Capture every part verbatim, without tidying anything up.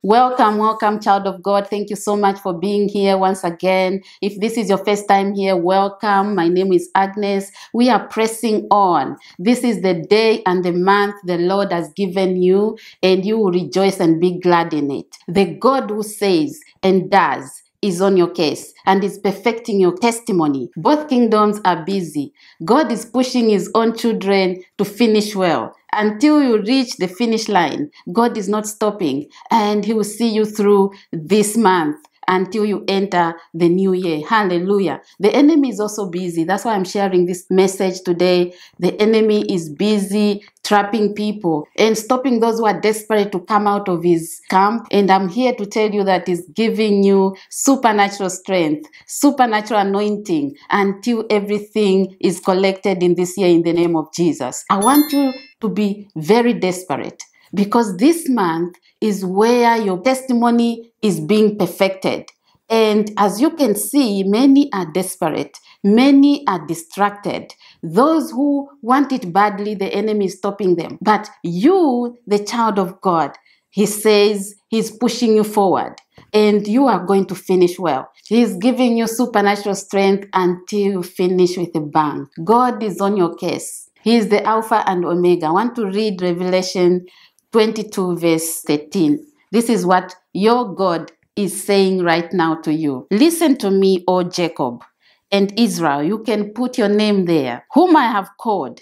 Welcome, welcome, child of God. Thank you so much for being here once again. If this is your first time here, welcome. My name is Agnes. We are pressing on. This is the day and the month the Lord has given you, and you will rejoice and be glad in it. The God who says and does is on your case and is perfecting your testimony. Both kingdoms are busy. God is pushing his own children to finish well. Until you reach the finish line, God is not stopping, and he will see you through this month until you enter the new year. Hallelujah. The enemy is also busy. That's why I'm sharing this message today. The enemy is busy trapping people and stopping those who are desperate to come out of his camp. And I'm here to tell you that he's giving you supernatural strength, supernatural anointing until everything is collected in this year in the name of Jesus. I want you to be very desperate, because this month is where your testimony is being perfected. And as you can see, many are desperate. Many are distracted. Those who want it badly, the enemy is stopping them. But you, the child of God, he says he's pushing you forward, and you are going to finish well. He's giving you supernatural strength until you finish with a bang. God is on your case. He is the Alpha and Omega. I want to read Revelation twenty-two verse thirteen. This is what your God is saying right now to you. Listen to me, O Jacob and Israel. You can put your name there. Whom I have called.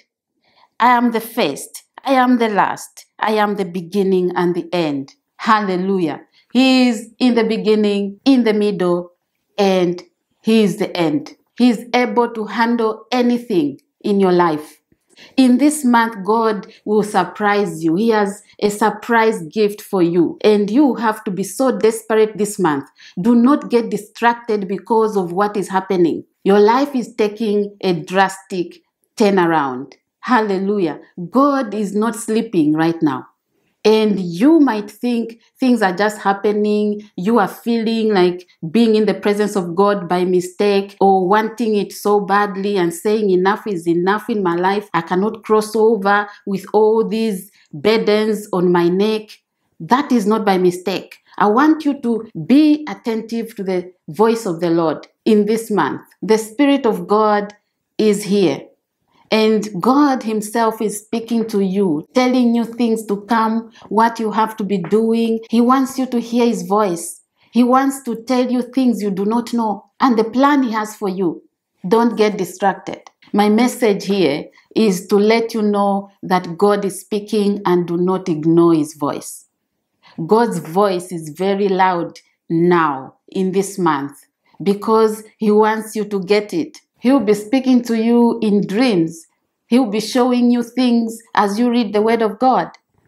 I am the first. I am the last. I am the beginning and the end. Hallelujah. He is in the beginning, in the middle, and he is the end. He is able to handle anything in your life. In this month, God will surprise you. He has a surprise gift for you. And you have to be so desperate this month. Do not get distracted because of what is happening. Your life is taking a drastic turnaround. Hallelujah. God is not sleeping right now. And you might think things are just happening. You are feeling like being in the presence of God by mistake, or wanting it so badly and saying enough is enough in my life. I cannot cross over with all these burdens on my neck. That is not by mistake. I want you to be attentive to the voice of the Lord in this month. The Spirit of God is here. And God himself is speaking to you, telling you things to come, what you have to be doing. He wants you to hear his voice. He wants to tell you things you do not know, and the plan he has for you. Don't get distracted. My message here is to let you know that God is speaking, and do not ignore his voice. God's voice is very loud now in this month, because he wants you to get it. He'll be speaking to you in dreams. He'll be showing you things as you read the word of God.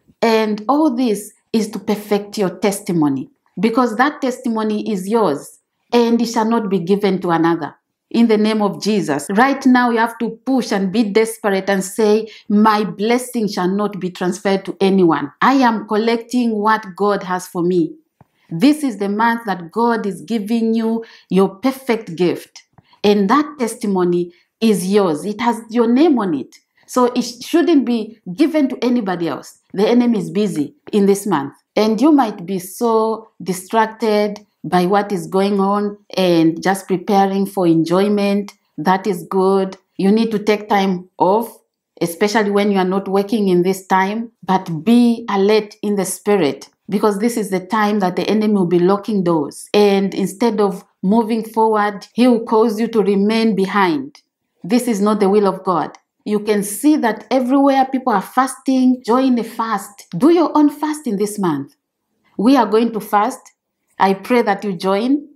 And all this is to perfect your testimony, because that testimony is yours and it shall not be given to another. In the name of Jesus. Right now you have to push and be desperate and say, my blessing shall not be transferred to anyone. I am collecting what God has for me. This is the month that God is giving you your perfect gift. And that testimony is yours. It has your name on it. So it shouldn't be given to anybody else. The enemy is busy in this month. And you might be so distracted by what is going on and just preparing for enjoyment. That is good. You need to take time off, especially when you are not working in this time. But be alert in the spirit, because this is the time that the enemy will be locking doors. And instead of moving forward, he will cause you to remain behind. This is not the will of God. You can see that everywhere people are fasting. Join a fast. Do your own fast in this month. We are going to fast. I pray that you join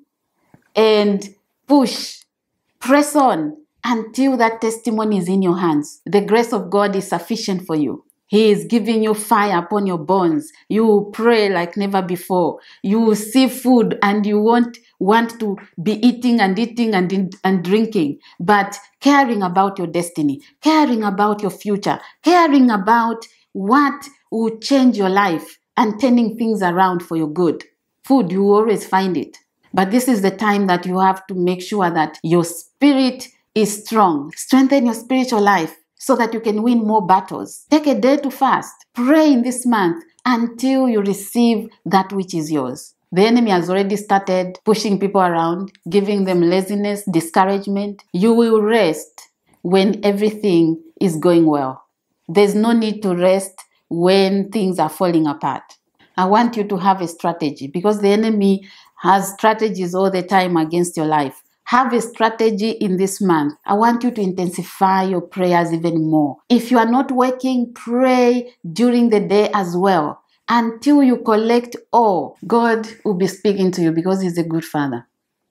and push, press on until that testimony is in your hands. The grace of God is sufficient for you. He is giving you fire upon your bones. You will pray like never before. You will see food and you won't want to be eating and eating and, and drinking, but caring about your destiny, caring about your future, caring about what will change your life and turning things around for your good. Food, you will always find it. But this is the time that you have to make sure that your spirit is strong. Strengthen your spiritual life so that you can win more battles. Take a day to fast. Pray in this month. until you receive that which is yours. The enemy has already started pushing people around, giving them laziness, discouragement. You will rest when everything is going well. There's no need to rest when things are falling apart. I want you to have a strategy, because the enemy has strategies all the time against your life. Have a strategy in this month. I want you to intensify your prayers even more. If you are not working, pray during the day as well. Until you collect all, God will be speaking to you, because He's a good Father.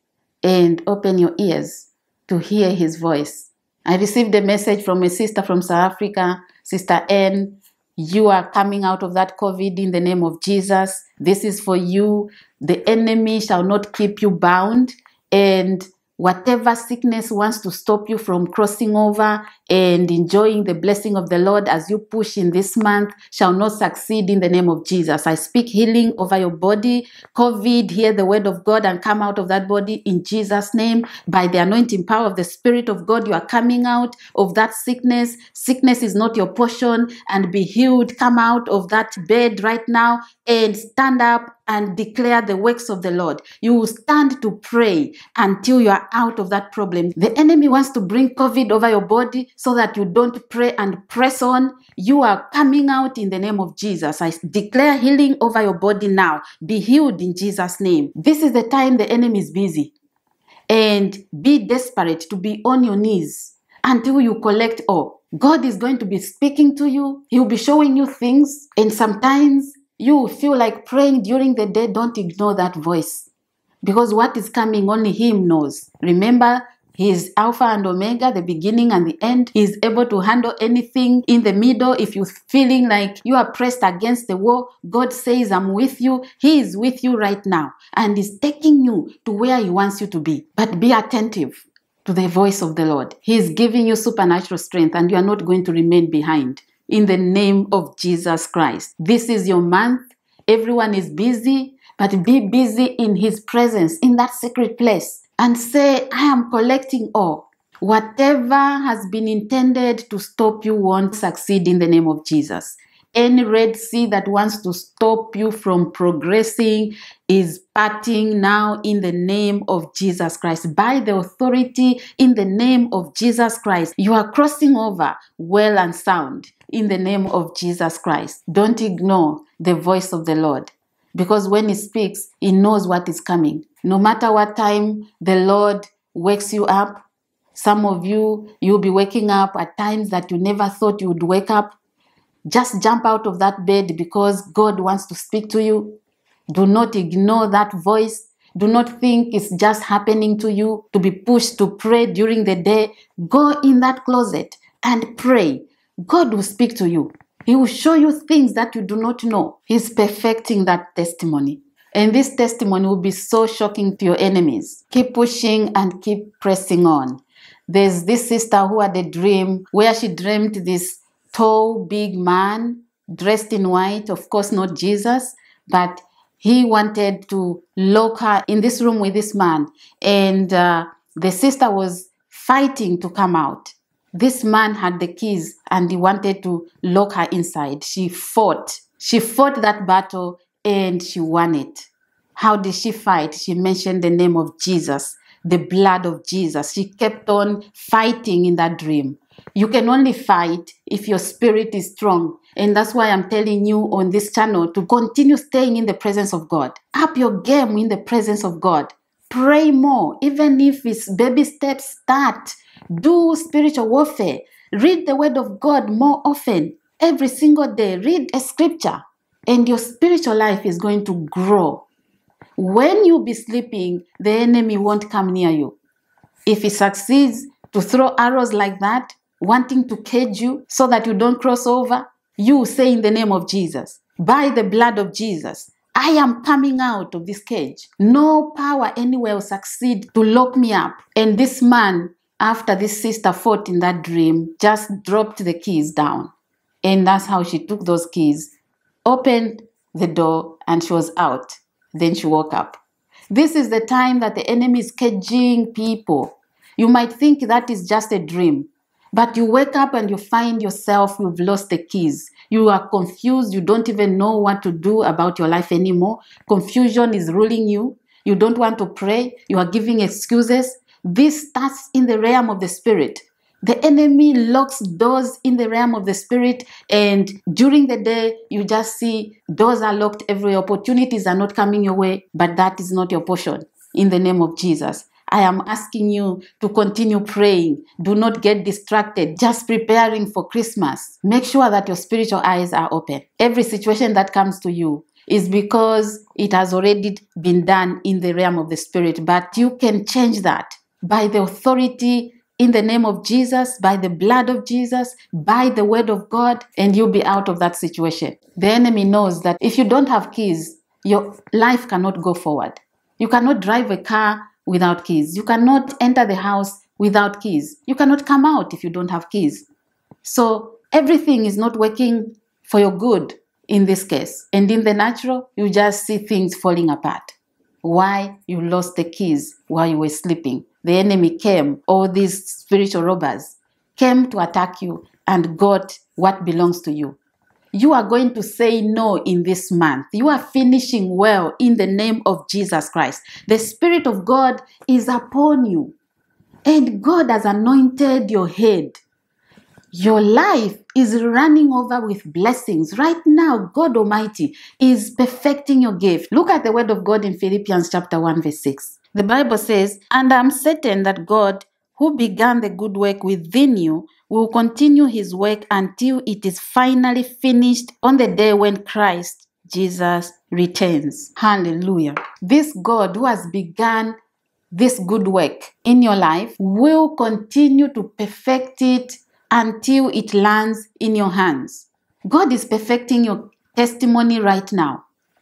And open your ears to hear His voice. I received a message from a sister from South Africa, Sister N. You are coming out of that COVID in the name of Jesus. This is for you. The enemy shall not keep you bound. And whatever sickness wants to stop you from crossing over and enjoying the blessing of the Lord as you push in this month shall not succeed in the name of Jesus. I speak healing over your body. COVID, hear the word of God and come out of that body in Jesus' name. By the anointing power of the Spirit of God, you are coming out of that sickness. Sickness is not your portion, and be healed. Come out of that bed right now and stand up and declare the works of the Lord. You will stand to pray until you are out of that problem. The enemy wants to bring COVID over your body so that you don't pray and press on. You are coming out in the name of Jesus. I declare healing over your body now. Be healed in Jesus' name. This is the time the enemy is busy. And be desperate to be on your knees until you collect all. God is going to be speaking to you. He will be showing you things. And sometimes you feel like praying during the day. Don't ignore that voice, because what is coming, only Him knows. Remember, He is Alpha and Omega, the beginning and the end. He is able to handle anything in the middle. If you're feeling like you are pressed against the wall, God says, I'm with you. He is with you right now and is taking you to where He wants you to be. But be attentive to the voice of the Lord. He is giving you supernatural strength, and you are not going to remain behind. In the name of Jesus Christ. This is your month. Everyone is busy, but be busy in His presence, in that secret place, and say, I am collecting all. Whatever has been intended to stop you won't succeed in the name of Jesus. Any Red Sea that wants to stop you from progressing is parting now in the name of Jesus Christ. By the authority in the name of Jesus Christ, you are crossing over well and sound in the name of Jesus Christ. Don't ignore the voice of the Lord, because when He speaks, He knows what is coming. No matter what time the Lord wakes you up, some of you, you'll be waking up at times that you never thought you would wake up. Just jump out of that bed, because God wants to speak to you. Do not ignore that voice. Do not think it's just happening to you to be pushed to pray during the day. Go in that closet and pray. God will speak to you. He will show you things that you do not know. He's perfecting that testimony. And this testimony will be so shocking to your enemies. Keep pushing and keep pressing on. There's this sister who had a dream where she dreamt this tall, big man dressed in white. Of course, not Jesus, but he wanted to lock her in this room with this man. And uh, the sister was fighting to come out. This man had the keys and he wanted to lock her inside. She fought. She fought that battle and she won it. How did she fight? She mentioned the name of Jesus, the blood of Jesus. She kept on fighting in that dream. You can only fight if your spirit is strong. And that's why I'm telling you on this channel to continue staying in the presence of God. Up your game in the presence of God. Pray more. Even if it's baby steps, start. Do spiritual warfare. Read the word of God more often. Every single day, read a scripture. And your spiritual life is going to grow. When you be sleeping, the enemy won't come near you. If he succeeds to throw arrows like that, wanting to cage you so that you don't cross over, you say in the name of Jesus, by the blood of Jesus, I am coming out of this cage. No power anywhere will succeed to lock me up. And this man, after this sister fought in that dream, just dropped the keys down. And that's how she took those keys, opened the door, and she was out. Then she woke up. This is the time that the enemy is caging people. You might think that is just a dream, But you wake up and you find yourself, you've lost the keys. You are confused. You don't even know what to do about your life anymore. Confusion is ruling you. You don't want to pray. You are giving excuses. This starts in the realm of the spirit. The enemy locks doors in the realm of the spirit, and during the day, you just see doors are locked everywhere. Opportunities are not coming your way, but that is not your portion. In the name of Jesus, I am asking you to continue praying. Do not get distracted. Just preparing for Christmas. Make sure that your spiritual eyes are open. Every situation that comes to you is because it has already been done in the realm of the spirit, but you can change that by the authority in the name of Jesus, by the blood of Jesus, by the word of God, and you'll be out of that situation. The enemy knows that if you don't have keys, your life cannot go forward. You cannot drive a car without keys. You cannot enter the house without keys. You cannot come out if you don't have keys. So everything is not working for your good in this case. And in the natural, you just see things falling apart. Why? You lost the keys while you were sleeping. The enemy came, all these spiritual robbers came to attack you and got what belongs to you. You are going to say no in this month. You are finishing well in the name of Jesus Christ. The Spirit of God is upon you, and God has anointed your head. Your life is running over with blessings. Right now, God Almighty is perfecting your gift. Look at the word of God in Philippians chapter one, verse six. The Bible says, "And I'm certain that God, who began the good work within you, will continue his work until it is finally finished on the day when Christ Jesus returns." Hallelujah. This God who has begun this good work in your life will continue to perfect it until it lands in your hands. God is perfecting your testimony right now.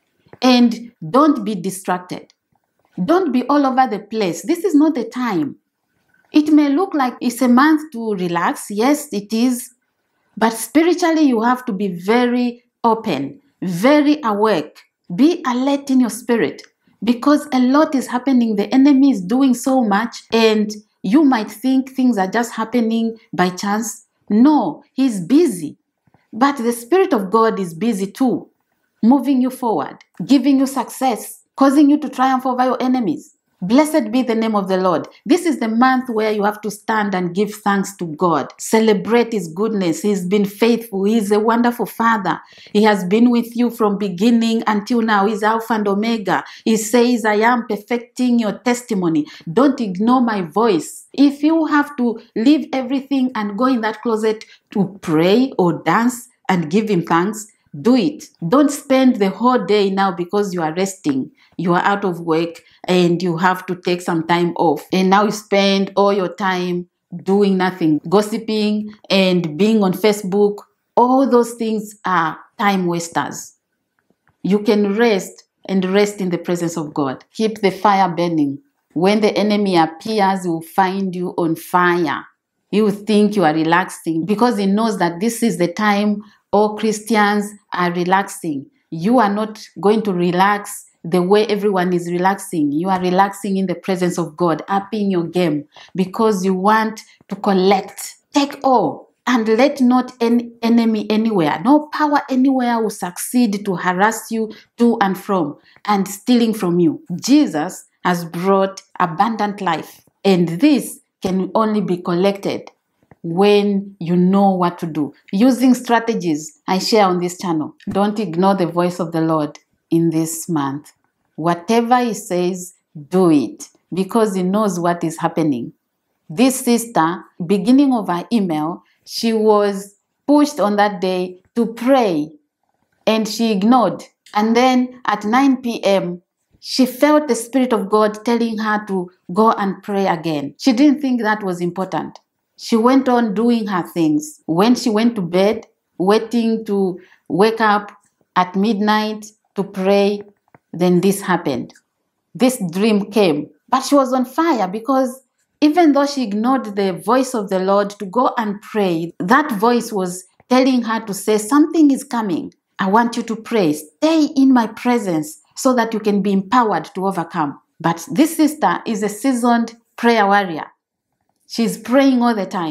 And don't be distracted. Don't be all over the place. This is not the time. It may look like it's a month to relax. Yes, it is. But spiritually, you have to be very open, very awake. Be alert in your spirit, because a lot is happening. The enemy is doing so much, and you might think things are just happening by chance. No, he's busy. But the Spirit of God is busy too, moving you forward, giving you success, causing you to triumph over your enemies. Blessed be the name of the Lord. This is the month where you have to stand and give thanks to God. Celebrate his goodness. He's been faithful. He's a wonderful Father. He has been with you from beginning until now. He's Alpha and Omega. He says, "I am perfecting your testimony." Don't ignore my voice. If you have to leave everything and go in that closet to pray or dance and give him thanks, do it. Don't spend the whole day now because you are resting. You are out of work and you have to take some time off. And now you spend all your time doing nothing, gossiping and being on Facebook. All those things are time wasters. You can rest and rest in the presence of God. Keep the fire burning. When the enemy appears, he will find you on fire. He will think you are relaxing because he knows that this is the time all Christians are relaxing. You are not going to relax the way everyone is relaxing. You are relaxing in the presence of God, upping your game because you want to collect. Take all and let not any enemy anywhere, no power anywhere will succeed to harass you to and from and stealing from you. Jesus has brought abundant life, and this can only be collected when you know what to do. Using strategies I share on this channel. Don't ignore the voice of the Lord in this month. Whatever he says, do it, because he knows what is happening. This sister, beginning of her email, she was pushed on that day to pray, and she ignored. And then at nine p m, she felt the Spirit of God telling her to go and pray again. She didn't think that was important. She went on doing her things. When she went to bed, waiting to wake up at midnight to pray, then this happened. This dream came. But she was on fire because even though she ignored the voice of the Lord to go and pray, that voice was telling her to say, something is coming. I want you to pray. Stay in my presence so that you can be empowered to overcome. But this sister is a seasoned prayer warrior. She's praying all the time.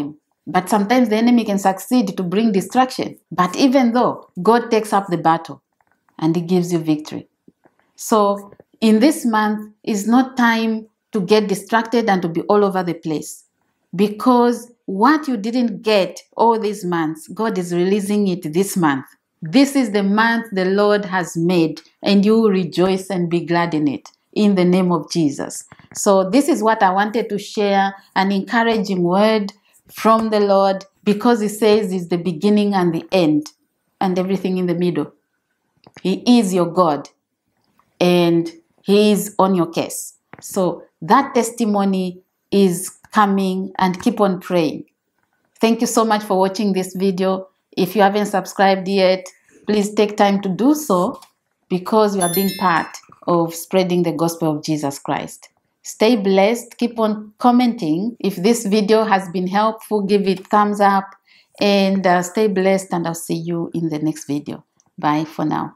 But sometimes the enemy can succeed to bring distraction. But even though, God takes up the battle and He gives you victory. So in this month is not time to get distracted and to be all over the place. Because what you didn't get all these months, God is releasing it this month. This is the month the Lord has made, and you will rejoice and be glad in it, in the name of Jesus. So this is what I wanted to share, an encouraging word from the Lord, because He says it's the beginning and the end and everything in the middle. He is your God, and He is on your case. So that testimony is coming, and keep on praying. Thank you so much for watching this video. If you haven't subscribed yet, please take time to do so, because you are being part of spreading the gospel of Jesus Christ. Stay blessed. Keep on commenting. If this video has been helpful, give it thumbs up, and uh, stay blessed, and I'll see you in the next video. Bye for now.